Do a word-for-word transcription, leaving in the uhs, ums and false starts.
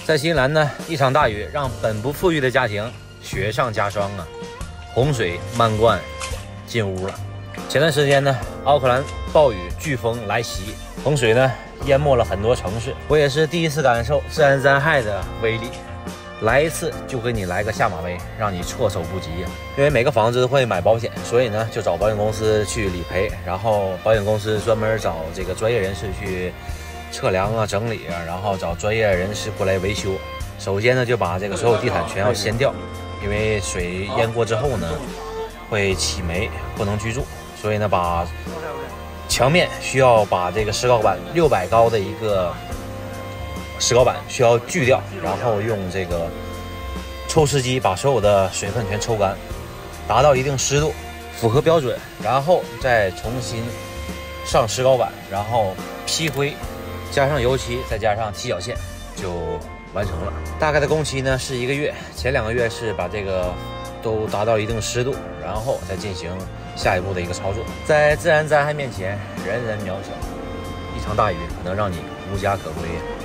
在新西兰呢，一场大雨让本不富裕的家庭雪上加霜啊，洪水漫灌进屋了。前段时间呢，奥克兰暴雨飓风来袭，洪水呢淹没了很多城市。我也是第一次感受自然灾害的威力，来一次就给你来个下马威，让你措手不及呀。因为每个房子都会买保险，所以呢就找保险公司去理赔，然后保险公司专门找这个专业人士去测量啊、整理啊，然后找专业人士过来维修。首先呢，就把这个所有地毯全要掀掉，因为水淹过之后呢，会起霉，不能居住。所以呢，把墙面需要把这个石膏板六百高的一个石膏板需要锯掉，然后用这个抽湿机把所有的水分全抽干，达到一定湿度，符合标准，然后再重新上石膏板，然后批灰。加上油漆，再加上踢脚线，就完成了。大概的工期呢是一个月，前两个月是把这个都达到一定湿度，然后再进行下一步的一个操作。在自然灾害面前，人人渺小，一场大雨可能让你无家可归。